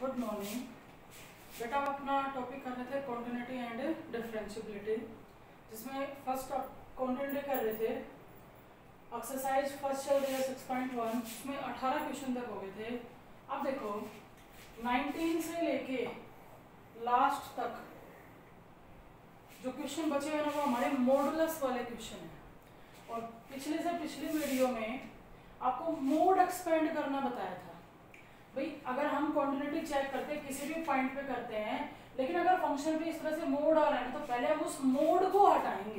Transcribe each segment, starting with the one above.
Good morning बेटा। हम अपना टॉपिक कर रहे थे कॉन्टिन्यूटी एंड डिफरेंशिएबिलिटी, जिसमें फर्स्ट कॉन्टिन्यूटी कर रहे थे। एक्सरसाइज फर्स्ट चल रही है 6.1, उसमें 18 क्वेश्चन तक हो गए थे। अब देखो 19 से लेके लास्ट तक जो क्वेश्चन बचे हुए ना वो हमारे मॉडुलस वाले क्वेश्चन हैं। और पिछले से पिछली वीडियो में आपको मोड एक्सपेंड करना बताया था। भाई अगर हम कॉन्टिन्यूटी चेक करते हैं किसी भी पॉइंट पे करते हैं, लेकिन अगर फंक्शन पे इस तरह से मोड आ रहा है तो पहले हम उस मोड को हटाएंगे।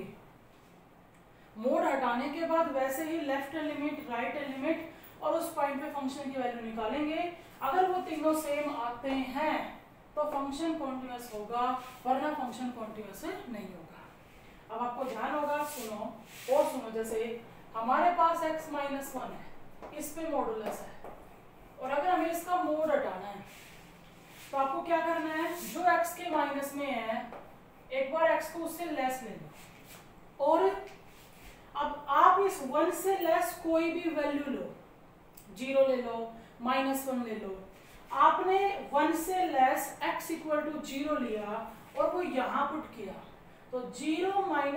मोड हटाने के बाद वैसे ही लेफ्ट लिमिट, राइट लिमिट और उस पॉइंट पे फंक्शन की वैल्यू निकालेंगे। अगर वो तीनों सेम आते हैं तो फंक्शन कॉन्टिन्यूअस होगा, वरना फंक्शन कॉन्टिन्यूअस नहीं होगा। अब आपको ध्यान होगा, सुनो और सुनो। जैसे हमारे पास x-1 है, इस पे मॉडुलस है, और अगर हमें इसका मोड हटाना है तो आपको क्या करना है, जो x के माइनस में है एक बार x को उससे लेस ले लो, और अब आप इस 1 से लेस कोई भी वैल्यू लो, 0 ले लो, -1 ले लो। आपने 1 से लेस x = 0 लिया और वो यहां पुट किया तो 0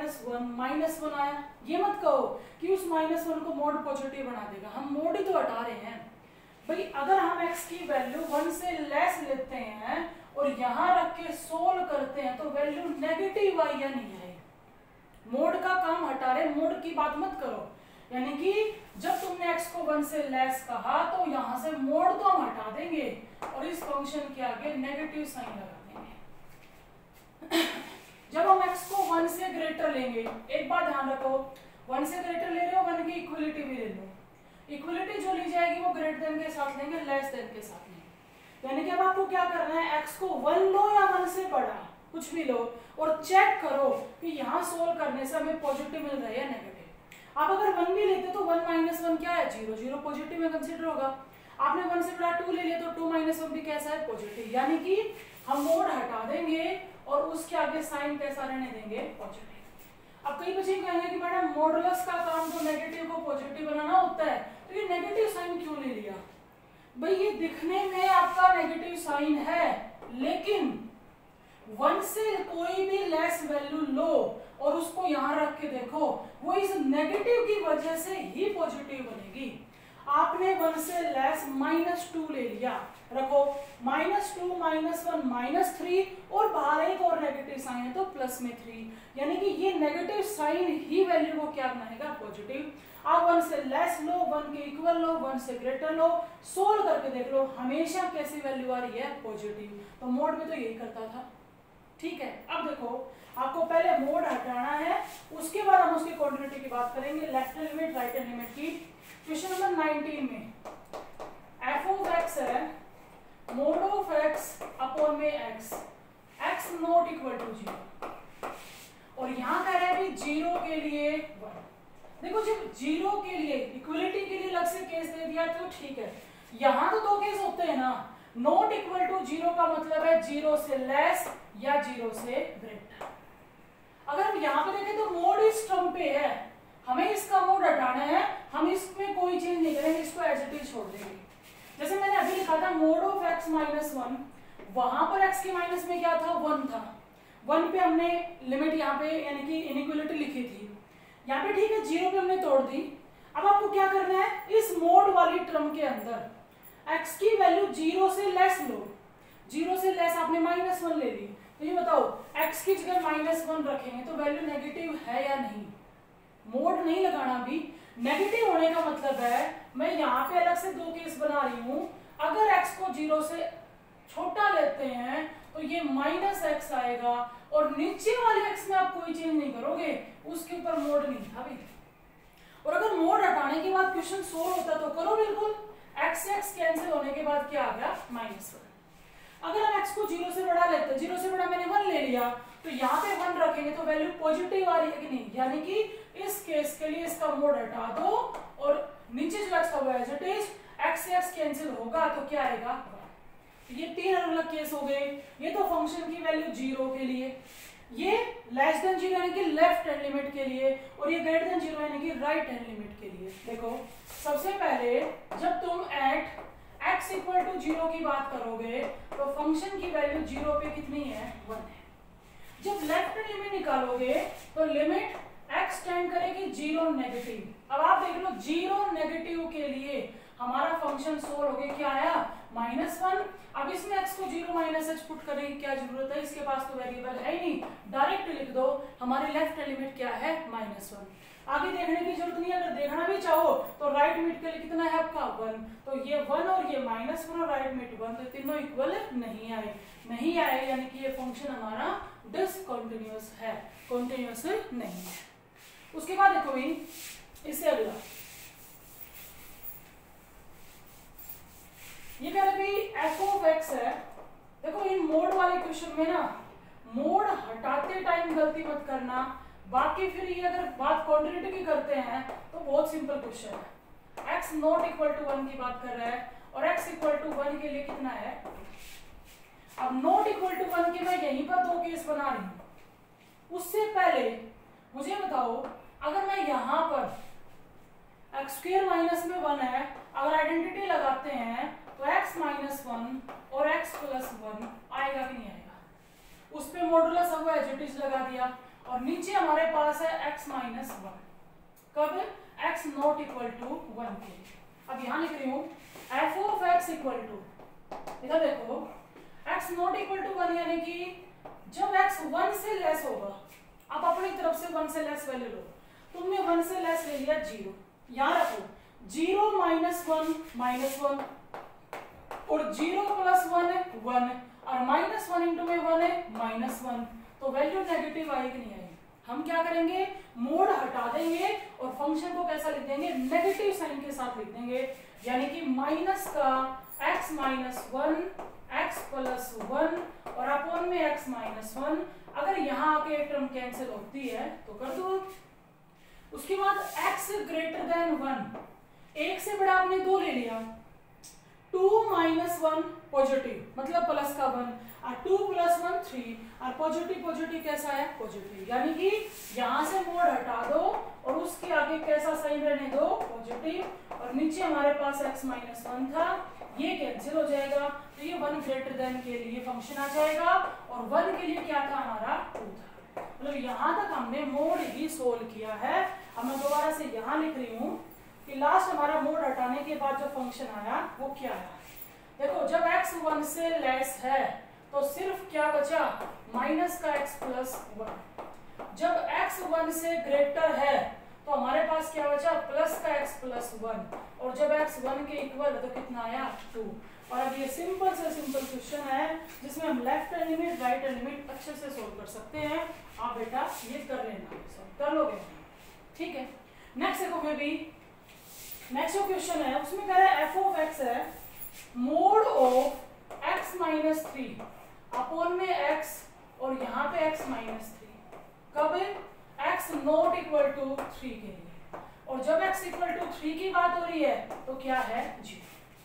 -1 आया। ये मत कहो कि उस -1 को मोड पॉजिटिव बना देगा, हम मोड ही तो हटा रहे हैं। भाई अगर हम x की वैल्यू 1 से लेस लेते हैं और यहां रख के सोल्व करते हैं तो वैल्यू नेगेटिव आई या नहीं आई। मोड का काम हटा रहे, मोड की बात मत करो। यानी कि जब तुमने x को 1 से लेस कहा तो यहां से मोड तो हम हटा देंगे और इस फंक्शन के आगे नेगेटिव साइन लगा देंगे। जब हम x को 1 से ग्रेटर लेंगे, एक बात ध्यान रखो, 1 से ग्रेटर ले रहे हो 1 की इक्वलिटी भी ले लो। इक्वलिटी जो ली जाएगी वो ग्रेटर देन के साथ लेंगे, लेस देन के साथ लेंगे। यानी कि अब आपको क्या करना है, x को 1 लो या 1 से बड़ा कुछ भी लो और चेक करो कि यहाँ सोल्व करने से हमें पॉजिटिव मिल रहा है या नेगेटिव। आप अगर 1 भी लेते तो 1 - 1 क्या है, 0 0 पॉजिटिव में कंसीडर होगा। आपने 1 से बड़ा 2 ले लिया तो 2 - 1 भी कैसा है, पॉजिटिव। यानी कि हम मोड हटा देंगे और उसके आगे साइन कैसा रहने देंगे, पॉजिटिव। अब कई बच्चे कहेंगे कि मैडम मॉडुलस का काम तो नेगेटिव को पॉजिटिव बनाना होता है, तो ये नेगेटिव साइन क्यों ले लिया। भाई ये दिखने में आपका नेगेटिव साइन है, लेकिन 1 से कोई भी लेस वैल्यू लो और उसको यहां रख के देखो, वो इस नेगेटिव की वजह से ही पॉजिटिव बनेगी। आपने 1 से लेस -2 ले लिया, रखो -2 -1 -3 और बाहर एक और नेगेटिव साइन है तो प्लस में 3, यानी कि ये नेगेटिव साइन ही वैल्यू को क्या बनाएगा, पॉजिटिव। आप 1 से लेस लो, 1 के इक्वल लो, 1 से ग्रेटर लो, सोल्व करके देख लो, हमेशा कैसी वैल्यू आ रही है, पॉजिटिव। तो मोड में तो यही करता था, ठीक है। अब देखो आपको पहले मोड हटाना है, उसके बाद हम उसकी कॉन्टिन्यूटी की बात करेंगे, लेफ्ट लिमिट राइट लिमिट की। क्वेश्चन नंबर 19 में f(x) है mod of x अपॉन में x not equal to 0, और यहां कह रहे हैं भी 0 के लिए 1। देखो जब 0 के लिए इक्वलिटी के लिए अलग से केस दे दिया तो ठीक है, यहां तो 2 केस होते हैं ना। नॉट इक्वल टू 0 का मतलब है 0 से लेस या 0 से ग्रेटर। अगर हम यहाँ पे देखें तो मोड इस टर्म पे है, हमें इसका मोड हटाना है, हम इसमें कोई चेंज नहीं करेंगे, इसको एज इट इज छोड़ देंगे। जैसे मैंने अभी लिखा था मोड ऑफ x-1, वहां पर x के माइनस में क्या था, 1 था। 1 पे हमने लिमिट यहाँ पे यानी कि इनइक्वलिटी लिखी थी, यहाँ पे ठीक है 0 पे हमने तोड़ दी। अब आपको क्या करना है, इस मोड वाली टर्म के अंदर x की वैल्यू 0 से लेस लो। 0 से लेस आपने -1 ले ली, तो ये बताओ x की जगह -1 रखेंगे तो वैल्यू नेगेटिव है या नहीं। मोड नहीं लगाना भी, नेगेटिव होने का मतलब है मैं यहाँ पे अलग से 2 केस बना रही हूँ। अगर x को 0 से छोटा लेते हैं तो ये -x आएगा, और नीचे वाले x में आप कोई चेंज नहीं करोगे, उसके ऊपर मोड नहीं था भी। और अगर मोड हटाने के बाद क्वेश्चन सोल्व होता तो करो बिल्कुल, x से x कैंसिल होने के बाद क्या आ गया, -1। अगर हम x को 0 से बड़ा लेते हैं, 0 से बड़ा मैंने 1 ले लिया, तो यहाँ पे 1 रखेंगे तो वैल्यू पॉजिटिव आ रही है कि नहीं, यानी कि इस केस के लिए इसका मोड हटा दो और नीचे जो x था वो एज इट इज, x से x कैंसिल होगा तो क्या आएगा, 1। ये 3 अलग केस हो गए। ये तो फंक्शन की वैल्यू 0 के लिए, ये लेस देन 0 यानी कि लेफ्ट हैंड लिमिट के लिए, और ये ग्रेटर देन 0 यानी कि राइट हैंड लिमिट के लिए। देखो सबसे पहले जब तुम एट x = जीरो की बात करोगे तो फंक्शन की वैल्यू जीरो पे कितनी है, 1 है। जब लेफ्ट लिमिट निकालोगे तो लिमिट x टेंड करेगी जीरो नेगेटिव। अब आप देख लो जीरो नेगेटिव के लिए हमारा फंक्शन सोल्व हो गया, क्या आया, -1। अब इसमें x को 0 माइनस h पुट करने की क्या जरूरत है, इसके पास तो वेरिएबल है ही नहीं, डायरेक्ट लिख दो हमारी लेफ्ट लिमिट क्या है, -1। आगे देखने की जरूरत नहीं है, अगर देखना भी चाहो तो राइट मिड के लिए कितना है आपका 1, तो ये 1 और ये -1 और राइट मिड 1, तो तीनों इक्वल नहीं आए यानी कि ये फंक्शन हमारा डिसकंटिन्यूअस है, कंटिन्यूअस नहीं है। उसके बाद देखो भाई इससे अगला ये कह रहे f ऑफ x है। देखो इन मोड वाले क्वेश्चन में ना मोड हटाते टाइम गलती मत करना, बाकी फिर ये अगर बात क्वांटिटी की करते हैं तो बहुत सिंपल क्वेश्चन है। x नॉट इक्वल टू 1 की बात कर रहा है और x इक्वल टू 1 के लिए कितना है, अब नॉट इक्वल टू 1 के मैं यहीं पर दो केस बना रही हूं। उससे पहले मुझे बताओ अगर मैं यहां पर x स्क्वायर माइनस में 1 है, अगर आइडेंटिटी लगाते हैं तो x माइनस 1 और x प्लस 1 आएगा कि नहीं आएगा, उस पे मॉडुलस अब एज इट इज लगा दिया और नीचे हमारे पास है x माइनस 1, कब, x नॉट इक्वल टू 1 के। अब यहां लिख रही हूं f of x equal to, इधर देखो x नॉट इक्वल टू 1 यानी कि जब x 1 से लेस होगा, आप अपनी तरफ से 1 से लेस वैल्यू लो, तुमने 1 से लेस ले लिया 0, याद रखो 0 माइनस 1 -1 और 0 प्लस 1 है 1 और -1 इंटू में 1 है -1, तो वैल्यू नेगेटिव आएगी नहीं आएगी। हम क्या करेंगे, मोड हटा देंगे और फंक्शन को कैसा लिख देंगे, नेगेटिव साइन के साथ लिख देंगे, यानी कि माइनस का x माइनस 1 x प्लस 1 और अपॉन में x माइनस 1। अगर यहाँ आके एक टर्म कैंसिल होती है तो कर दो। उसके बाद x ग्रेटर देन 1, एक से बड़ा आपने 2 ले लिया, 2 माइनस 1 पॉजिटिव मतलब प्लस का 1 और 2 प्लस 1 3 और पॉजिटिव कैसा है, पॉजिटिव, यानी कि यहां से मोड हटा दो और उसके आगे कैसा साइन रहने दो, पॉजिटिव, और नीचे हमारे पास x माइनस 1 था, ये कैंसिल हो जाएगा तो ये 1 ग्रेटर देन के लिए फंक्शन आ जाएगा और 1 के लिए क्या था हमारा 2 था। मतलब यहां तक हमने मोड ही सोल्व किया है। अब मैं दोबारा से यहां लिख रही हूं कि लास्ट हमारा मोड हटाने के बाद जो फंक्शन आया वो क्या आया। देखो जब x 1 से लेस है तो सिर्फ क्या बचा, माइनस का x प्लस 1। जब x 1 से ग्रेटर है तो हमारे पास क्या बचा, प्लस का x प्लस 1, और जब x 1 के इक्वल है तो कितना आया 2। और अब ये सिंपल से सिंपल क्वेश्चन है जिसमें हम लेफ्ट लिमिट राइट लिमिट अच्छे से सोल्व कर सकते हैं। आप बेटा ये कर लेना, कर लोगे, ठीक है। नेक्स्ट देखो फिर भी नेक्स्ट जो क्वेश्चन है उसमें कह रहा है f ऑफ x है mod of x minus 3 upon में x और यहाँ पे x माइनस 3, कब है, x नॉट इक्वल टू 3 के लिए, और जब x इक्वल टू 3 की बात हो रही है तो क्या है 0।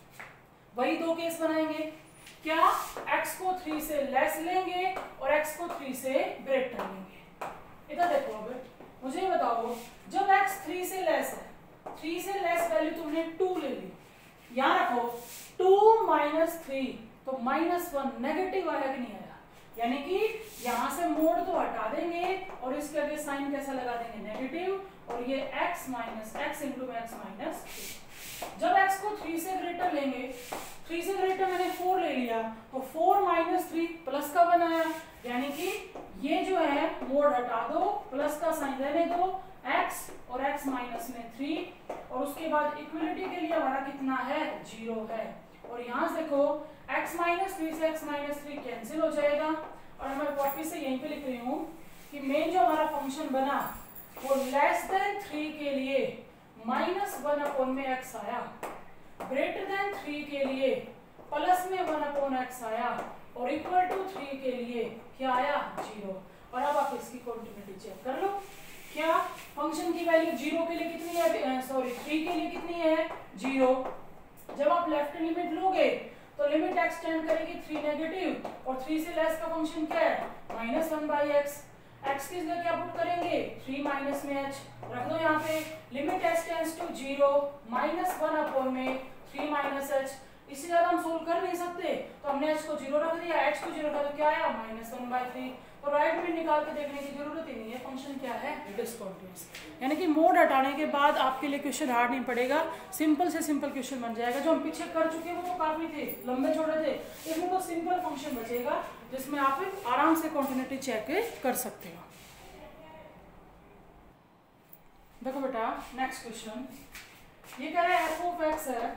वही दो केस बनाएंगे, क्या, x को 3 से लेस लेंगे और x को 3 से ग्रेटर लेंगे। इधर देखो अब मुझे बताओ जब x 3 से लेस है, 3 से लेस वैल्यू तुमने 2 ले ली, यहाँ रखो 2 माइनस 3 तो -1 नेगेटिव आया कि नहीं आया, यानी कि यहाँ से मोड तो हटा देंगे और इसके आगे साइन कैसा लगा देंगे, नेगेटिव, और ये x minus x into x minus 3। जब x को 3 से ग्रेटर लेंगे, 3 से ग्रेटर मैंने 4 ले लिया तो 4 माइनस 3 प्लस का 1 आया, यानी कि ये जो है मोड हटा दो, प्लस का साइन रहने दो, x और x माइनस में 3, और उसके बाद इक्वलिटी के लिए हमारा कितना है 0 है। और यहाँ से देखो x माइनस 3 से x माइनस 3 कैंसिल हो जाएगा, और मैं वापिस से यहीं पे लिख रही हूँ कि मेन जो हमारा फंक्शन बना वो लेस देन 3 के लिए -1 अपॉन में x आया, ग्रेटर देन 3 के लिए प्लस में 1 अपॉन x आया, और इक्वल टू 3 के लिए क्या आया 0। और अब आप इसकी कंटिन्यूटी चेक कर लो, क्या फंक्शन की वैल्यू 0 के लिए कितनी है, सॉरी 3 के लिए कितनी है 0। जब आप लेफ्ट लिमिट लोगे तो लिमिट x टेंड करेगी 3 नेगेटिव, और 3 से लेस का फंक्शन क्या है -1/x, x की जगह क्या पुट करेंगे 3 माइनस में h रख दो यहाँ पे, limit x tends to 0 -1 upon में 3 माइनस h, इससे ज्यादा हम सोल्व कर नहीं सकते, तो हमने h को 0 रख दिया, h को 0 रखा तो क्या आया -1/3। तो राइट में निकाल के देखने की जरूरत ही नहीं है, फंक्शन क्या है डिसकंटीन्यूअस। यानी कि मोड हटाने के बाद आपके लिए क्वेश्चन हार्ड नहीं पड़ेगा, सिंपल से सिंपल क्वेश्चन बन जाएगा। जो हम पीछे कर चुके हैं वो तो काफी थे, लंबे छोटे थे, इसमें तो सिंपल फंक्शन बचेगा जिसमें आप आराम से कॉन्टिन्यूटी चेक कर सकते हो। देखो बेटा नेक्स्ट क्वेश्चन, ये कह रहा है एफ ऑफ एक्स है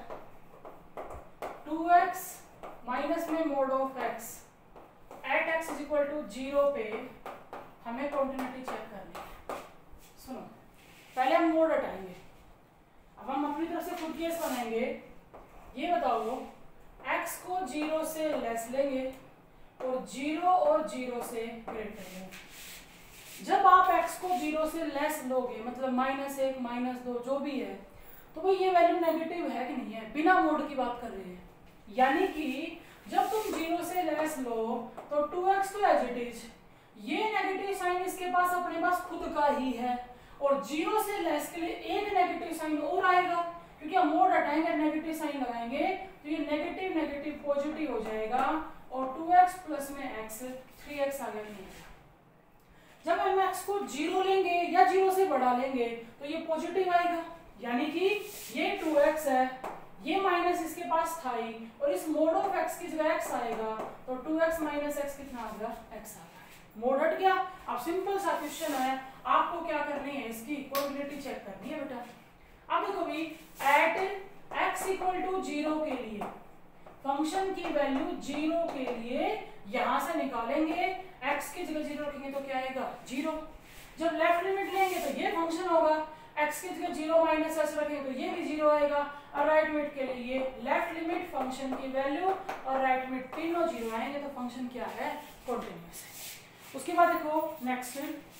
2x माइनस में mod of x at x is equal to 0 पे हमें कॉन्टिन्यूटी चेक करनी है। सुनो, पहले हम मोड हटाएंगे, अब हम अपनी तरफ से खुद केस बनाएंगे। ये बताओ x को 0 से लेस लेंगे और 0 और 0 से ग्रेटर लेंगे। जब आप x को 0 से लेस लोगे, मतलब -1 -2 जो भी है, तो भाई ये वैल्यू नेगेटिव है कि नहीं है, बिना मोड की बात कर रहे हैं। यानी कि जब तुम 0 से लेस लो तो 2x तो एज इट इज, ये नेगेटिव साइन इसके पास अपने पास खुद का ही है, और 0 से लेस के लिए एक नेगेटिव साइन और आएगा, क्योंकि हम मोड हटाएंगे नेगेटिव साइन लगाएंगे तो ये नेगेटिव नेगेटिव पॉजिटिव हो जाएगा, और 2x प्लस में x 3x आ गया। जब हम x को 0 लेंगे या 0 से बढ़ा लेंगे तो ये पॉजिटिव आएगा, यानी कि ये 2x है, ये माइनस इसके पास था ही, और इस मोड ऑफ x की जगह x आएगा, तो 2x माइनस x कितना आ गया, x आ गया। मोड हट गया। अब सिंपल सा क्वेश्चन है, आपको क्या करनी है, इसकी इक्वालिटी चेक करनी है बेटा। अब देखो भी एट x इक्वल टू 0 के लिए फंक्शन की वैल्यू 0 के लिए यहां से निकालेंगे, x की जगह 0 रखेंगे तो क्या आएगा 0। जब लेफ्ट लिमिट लेंगे तो ये फंक्शन होगा, x की जगह 0 माइनस s रखेंगे तो ये भी 0 आएगा, और राइट लिमिट के लिए लेफ्ट लिमिट फंक्शन की वैल्यू और राइट लिमिट तीनों 0 आएंगे, तो फंक्शन क्या है कॉन्टिन्यूअस है। उसके बाद देखो नेक्स्ट,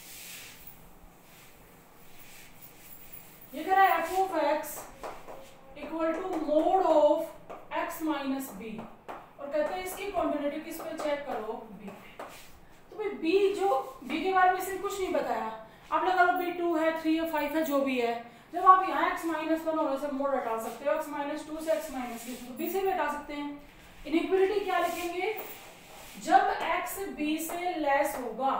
ये कह रहा है f of x equal to mod of x minus b, और कहते हैं इसकी कॉन्टिन्यूटी किस पे चेक करो, b पे। तो भाई b जो b के बारे में इसने कुछ नहीं बताया, आप लगा लो b 2 है 3 है 5 है जो भी है। जब आप यहाँ x माइनस 1 और से मोड हटा सकते हो, x माइनस 2 से x माइनस 3 तो b से भी हटा सकते हैं। इनइक्वालिटी क्या लिखेंगे, जब x b से लेस होगा,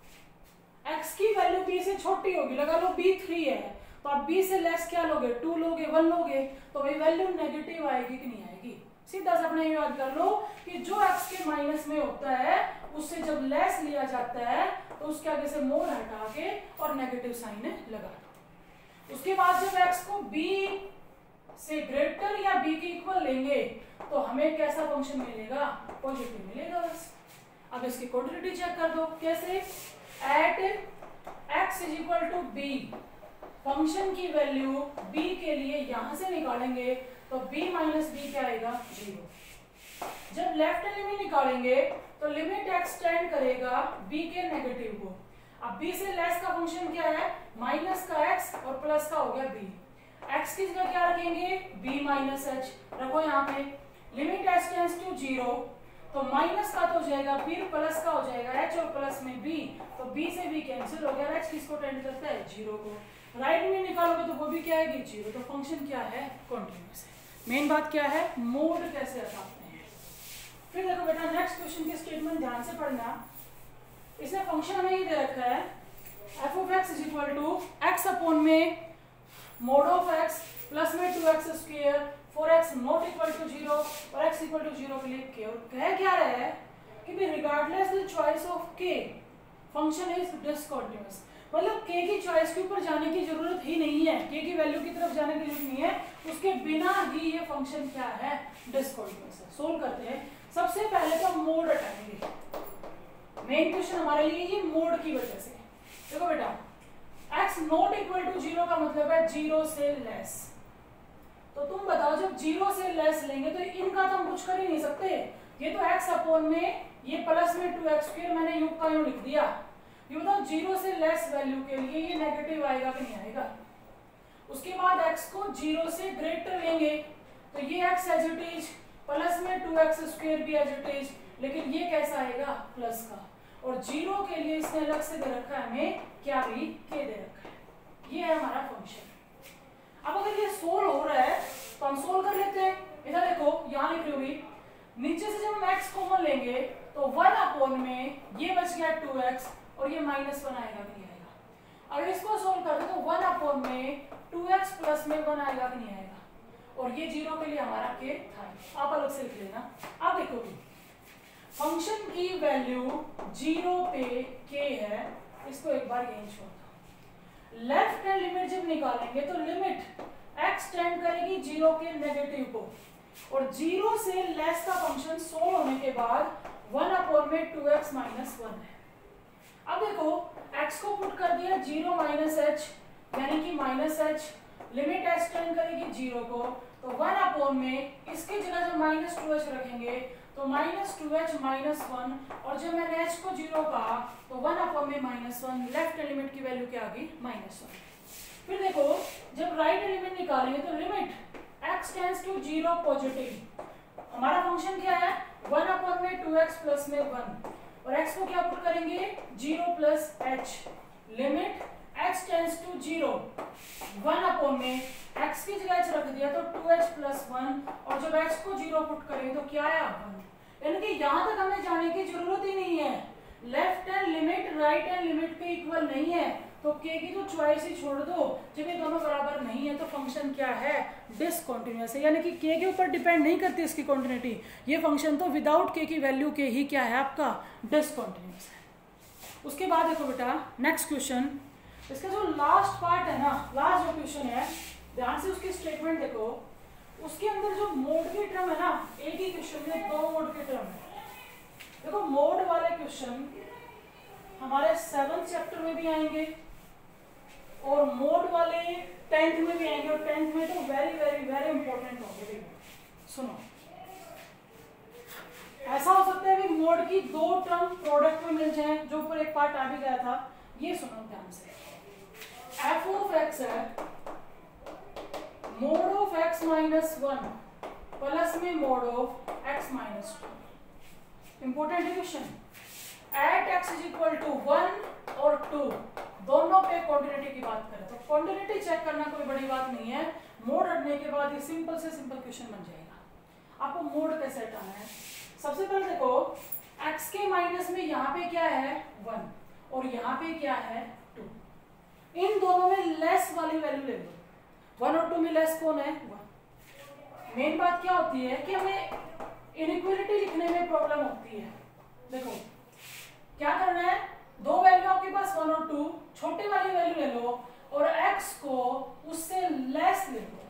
x की वैल्यू b से छोटी होगी, लगा लो b 3 है, तो आप b से लेस क्या लोगे, 2 लोगे, 1 लोगे, तो भाई वैल्यू नेगेटिव आएगी कि नहीं आएगी। सीधा सा अपने याद कर लो कि जो x के माइनस में होता है उससे जब लेस लिया जाता है तो उसके आगे से मोड हटा के और नेगेटिव साइन लगा दो। उसके बाद जब x को b से ग्रेटर या b के इक्वल लेंगे तो हमें कैसा फंक्शन मिलेगा, पॉजिटिव मिलेगा बस। अब इसकी क्वांटिटी चेक कर दो, कैसे, at x is equal to b, function की वैल्यू b के लिए यहां से निकालेंगे तो b माइनस b क्या आएगा 0। जब लेफ्ट लिमिट निकालेंगे तो लिमिट एक्सटेंड करेगा b के नेगेटिव को। अब b से लेस का फंक्शन क्या है, माइनस का x और प्लस का हो गया b। x की जगह क्या रखेंगे, b माइनस h रखो यहाँ पे, लिमिट h टेंड्स टू 0, तो माइनस का तो हो जाएगा, फिर प्लस का हो जाएगा h और प्लस में b, तो b से b कैंसिल हो गया, h किसको टेंड करता है 0 को। राइट में निकालोगे तो वो भी क्या आएगी 0, तो फंक्शन क्या है कॉन्टिन्यूअस है। मेन बात क्या है, मोड कैसे हटाते हैं। फिर देखो बेटा नेक्स्ट क्वेश्चन की स्टेटमेंट ध्यान से पढ़ना। इसने फंक्शन हमें ये दे रखा है f of x is equal to x upon में मोड ऑफ x प्लस में 2x square for x not equal to 0 और x इक्वल टू 0 के लिए k, और कह क्या रहा है कि भी regardless the choice of k function is discontinuous, मतलब k की चॉइस के ऊपर जाने की जरूरत ही नहीं है, k की वैल्यू की तरफ जाने की जरूरत नहीं है, उसके बिना ही ये फंक्शन क्या है डिसकंटीन्यूअस है। सोल्व करते हैं। सबसे पहले तो मोड हटाएंगे, मेन क्वेश्चन हमारे लिए ये मोड की वजह से। देखो बेटा x नॉट इक्वल टू 0 का मतलब है 0 से लेस, तो तुम बताओ जब 0 से लेस लेंगे तो इनका तो हम कुछ कर ही नहीं सकते, ये तो x अपॉन में ये प्लस में 2x स्क्वायर मैंने योग का यूं लिख दिया। ये बताओ 0 से लेस वैल्यू के लिए ये नेगेटिव आएगा कि नहीं आएगा। उसके बाद x को 0 से ग्रेटर लेंगे तो ये x as it is, plus में 2x स्क्वायर भी एज इट इज, लेकिन ये कैसा आएगा प्लस का, और 0 के लिए इसने अलग से दे रखा है हमें क्या भी k दे रखा है। ये है हमारा फंक्शन। अब अगर ये सोल्व हो रहा है तो हम सोल्व कर लेते हैं। इधर देखो यहाँ लिख x कॉमन लेंगे तो 1 अपॉन में ये बच गया 2x और ये -1 आएगा कि नहीं आएगा। अगर इसको सोल्व कर दे तो 1 अपॉन में 2x प्लस में 1 आएगा कि नहीं आएगा, और ये 0 के लिए हमारा k था। आप अलग से लिख लेना। आप देखोगे फंक्शन की वैल्यू 0 पे k है, इसको एक बार यहीं छोड़ दो। लेफ्ट हैंड लिमिट जब निकालेंगे तो लिमिट x टेंड करेगी 0 के नेगेटिव को, और 0 से लेस का फंक्शन सोल्व होने के बाद 1 अपॉन में 2x माइनस 1 है। अब देखो x को पुट कर दिया 0 माइनस h यानी कि minus h, limit h tend करेगी 0 को, तो 1 अपॉन में इसकी जगह जब माइनस 2h रखेंगे तो माइनस 2h माइनस 1, और जब मैंने h को 0 कहा तो 1 अपॉन में माइनस 1, लेफ्ट एलिमेंट की वैल्यू क्या आ गई माइनस 1। फिर देखो जब राइट एलिमेंट निकालेंगे तो limit x tends to 0 positive, हमारा फंक्शन क्या है 1 अपॉन में 2x प्लस में 1, और x को क्या पुट करेंगे 0 plus h, limit x tends to 0 1 upon में x की जगह h रख दिया तो 2h प्लस 1, और जब h को 0 पुट करेंगे तो क्या आया 1। यानी कि यहाँ तक हमें जाने की जरूरत ही नहीं है, left hand limit right hand limit के इक्वल नहीं है, तो k की तो चॉइस ही छोड़ दो। जब ये दोनों बराबर नहीं है तो फंक्शन क्या है डिसकंटिन्यूअस है, यानी कि k के ऊपर डिपेंड नहीं करती इसकी कॉन्टिन्यूटी, ये फंक्शन तो विदाउट k की वैल्यू के ही क्या है आपका डिसकंटिन्यूअस है। उसके बाद देखो बेटा नेक्स्ट क्वेश्चन, इसका जो लास्ट पार्ट है ना, लास्ट जो क्वेश्चन है ध्यान से उसकी स्टेटमेंट देखो, उसके अंदर जो मोड की टर्म है ना, एक ही क्वेश्चन में 2 मोड की टर्म है। देखो मोड वाले क्वेश्चन हमारे 7th चैप्टर में भी आएंगे और मोड वाले 10th में भी आएंगे, और 10th में तो वेरी वेरी वेरी इंपॉर्टेंट होंगे। सुनो, ऐसा हो सकता है कि मोड की 2 टर्म प्रोडक्ट में मिल जाए, जो ऊपर एक पार्ट आ भी गया था। ये सुनो ध्यान से, f ऑफ x है mod of x minus 1 plus में mod of x minus 2। Important question, at x is equal to 1 और 2 दोनों पे कॉन्टिन्यूटी की बात करें तो कॉन्टिन्यूटी चेक करना कोई बड़ी बात नहीं है, मोड हटने के बाद ये सिंपल से सिंपल क्वेश्चन बन जाएगा। आपको मोड कैसे हटाना है, सबसे पहले देखो x के माइनस में यहाँ पे क्या है 1 और यहाँ पे क्या है 2, इन दोनों में लेस वाली वैल्यू ले लो। 1 और 2 में लेस कौन है 1। मेन बात क्या होती है कि हमें इनइक्वालिटी लिखने में प्रॉब्लम होती है। देखो क्या करना है, 2 वैल्यू आपके पास 1 और 2, छोटी वाली वैल्यू ले लो और x को उससे लेस ले लो।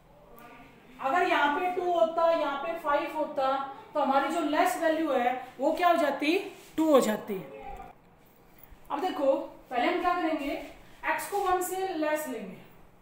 अगर यहाँ पे 2 होता, यहाँ पे 5 होता, तो हमारी जो लेस वैल्यू है वो क्या हो जाती 2 हो जाती। अब देखो पहले हम क्या करेंगे, x को 1 से लेस लेंगे।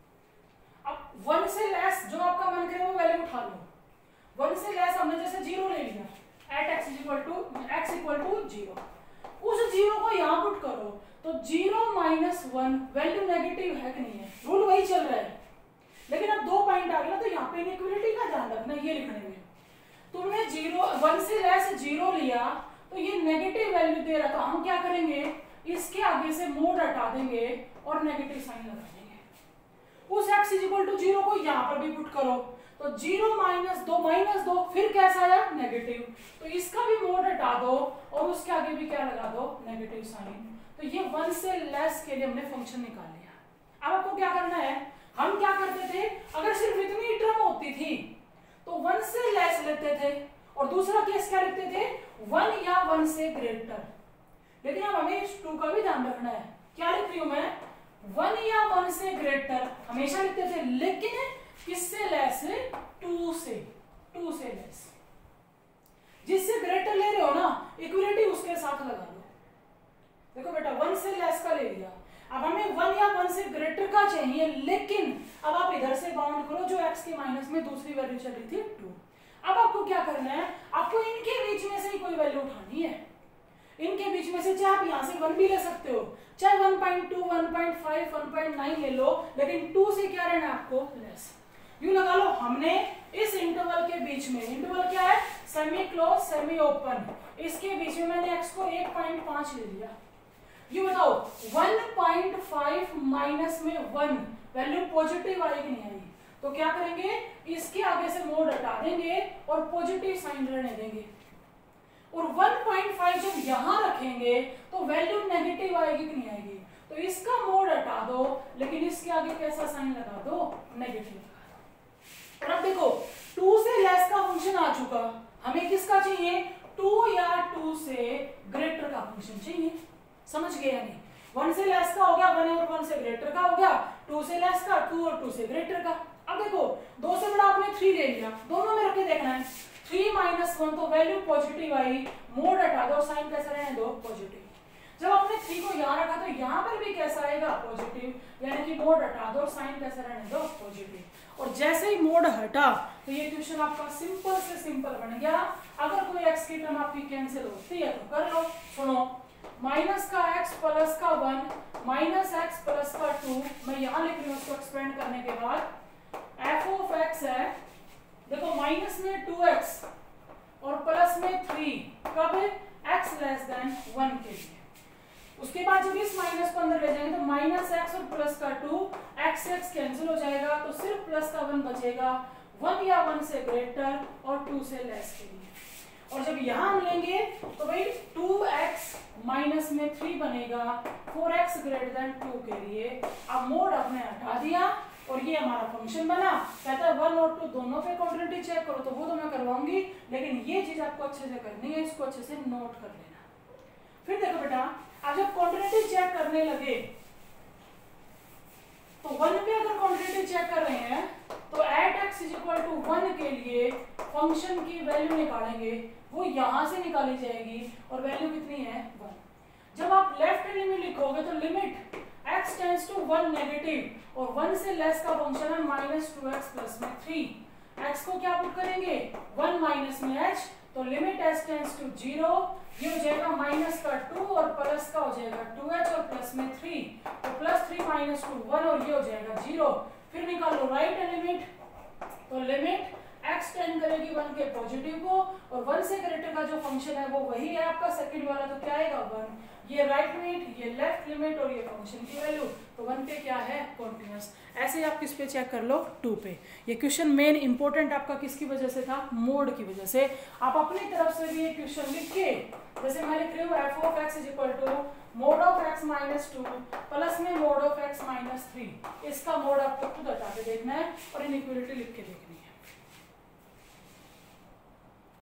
अब 1 से लेस जो आपका मन करे वो वैल्यू उठा लो। 1 से लेस हमने जैसे 0 ले लिया, एट x इक्वल टू 0, उस 0 को यहाँ पुट करो तो 0 माइनस 1 वैल्यू नेगेटिव है कि नहीं है, रूल वही चल रहा है। लेकिन अब 2 पॉइंट आ गया ना, तो यहाँ पे इनइक्वालिटी का ध्यान रखना, ये लिखने में तुमने 1 से लेस 0 लिया तो ये नेगेटिव वैल्यू दे रहा, तो हम क्या करेंगे इसके आगे से मोड हटा देंगे और नेगेटिव साइन लगा देंगे। उस x इज इक्वल टू 0 को यहाँ पर भी पुट करो तो 0 माइनस 2 फिर कैसा आया नेगेटिव, तो इसका भी मोड हटा दो और उसके आगे भी क्या लगा दो नेगेटिव साइन। तो ये 1 से लेस के लिए हमने फंक्शन निकाल लिया। अब आपको क्या करना है, हम क्या करते थे, अगर सिर्फ इतनी टर्म होती थी तो 1 से लेस लेते थे और दूसरा केस क्या लिखते थे 1 या 1 से ग्रेटर। लेकिन अब हमें इस 2 का भी ध्यान रखना है, क्या लिख रही हूं मैं 1 या 1 से ग्रेटर हमेशा लिखते थे, लेकिन किससे लेस 2 से लेस। जिससे ग्रेटर ले रहे हो ना इक्वलिटी उसके साथ लगा दो। देखो बेटा 1 से लेस का ले लिया, अब हमें 1 या 1 से ग्रेटर का चाहिए, लेकिन अब आप इधर से बाउंड करो जो x के माइनस में दूसरी वैल्यू चल रही थी 2। अब आपको क्या करना है, आपको इनके बीच में से ही कोई वैल्यू उठानी है। इनके बीच में से चाहे आप यहाँ से 1 भी ले सकते हो, चाहे 1.2 1.5 1.9 ले लो, लेकिन 2 से क्या रहना है आपको लेस। यूं लगा लो हमने इस इंटरवल के बीच में, इंटरवल क्या है सेमी क्लोज सेमी ओपन, इसके बीच में मैंने x को 1.5 ले लिया। ये बताओ 1.5 माइनस में 1 वैल्यू पॉजिटिव आई कि नहीं आई, तो क्या करेंगे इसके आगे से मोड हटा देंगे और पॉजिटिव साइन रहने देंगे। और 1.5 जब यहाँ रखेंगे तो वैल्यू नेगेटिव आएगी कि नहीं आएगी, तो इसका मोड हटा दो लेकिन इसके आगे कैसा साइन लगा दो, नेगेटिव लगा दो। और अब देखो 2 से लेस का फंक्शन आ चुका, हमें किसका चाहिए, 2 या 2 से ग्रेटर का फंक्शन चाहिए, समझ गए या नहीं। 1 से लेस का हो गया 1 और 1 से ग्रेटर का हो गया, 2 से लेस का 2 और 2 से ग्रेटर का। अब देखो 2 से बड़ा आपने 3 ले लिया, दोनों में रख के देखना है, 3 - 1 तो वैल्यू पॉजिटिव आई, मोड हटा दो, साइन कैसा रहने दो, पॉजिटिव। जब आपने 3 को यहाँ रखा तो यहाँ पर भी कैसा आएगा, पॉजिटिव, यानी कि मोड हटा दो, साइन कैसा रहने दो, पॉजिटिव। और जैसे ही मोड हटा तो ये क्वेश्चन आपका सिंपल से सिंपल बन गया। अगर कोई x की टर्म आपकी कैंसिल होती है तो कर लो। सुनो, माइनस का x प्लस का 1 माइनस x प्लस का 2, मैं यहाँ लिख रही हूँ उसको एक्सपेंड करने के बाद, f ऑफ x है, देखो माइनस में 2x और प्लस में 3, कब है, x लेस देन 1 के लिए। उसके बाद जब इस माइनस को अंदर ले जाएंगे तो माइनस x और प्लस का 2, x कैंसिल हो जाएगा तो सिर्फ प्लस का 1 बचेगा, 1 या 1 से ग्रेटर और 2 से लेस के लिए। और जब यहाँ हम लेंगे तो भाई 2x माइनस में 3 बनेगा 4x ग्रेटर देन 2 के लिए। अब मोड आपने हटा दिया और ये हमारा फंक्शन बना। कहता है 1 और 2 दोनों पे कॉन्टिन्यूटी चेक करो, तो वो तो मैं करवाऊंगी, लेकिन ये चीज आपको अच्छे से करनी है, इसको अच्छे से नोट कर लेना। फिर देखो बेटा, अब जब कॉन्टिन्यूटी चेक करने लगे तो 1 पे अगर कॉन्टिन्यूटी चेक कर रहे हैं तो एट x इक्वल टू 1 के लिए फंक्शन की वैल्यू निकालेंगे, वो यहां से निकाली जाएगी और वैल्यू कितनी है, 1। जब आप लेफ्ट हैंड में लिखोगे तो limit x tends to 1 negative और 1 से लेस का फंक्शन है -2x प्लस में 3, x को क्या पुट करेंगे, 1 माइनस में h, तो लिमिट h टेंड्स टू 0, ये हो जाएगा माइनस का 2 और प्लस का हो जाएगा 2h और प्लस में 3, तो +3 - 2 1 और ये हो जाएगा 0। फिर निकालो राइट लिमिट, तो लिमिट x टेंड करेगी 1 के पॉजिटिव को और 1 से ग्रेटर का जो फंक्शन है वो वही है आपका सेकंड वाला, तो क्या आएगा 1। ये राइट लिमिट, ये लेफ्ट लिमिट और ये फंक्शन की वैल्यू, तो 1 पे क्या है, कॉन्टिन्यूअस। ऐसे आप किस पे चेक कर लो, 2 पे। ये क्वेश्चन मेन इंपॉर्टेंट आपका किसकी वजह से था, मोड की वजह से। आप अपनी तरफ से भी ये क्वेश्चन लिख के, जैसे मैं लिख रही हूँ f of x equal to mod of x minus 2 plus में मोड ऑफ x माइनस 3, इसका मोड आपको खुद हटा के देखना है और इनइक्वालिटी लिख के देखनी है।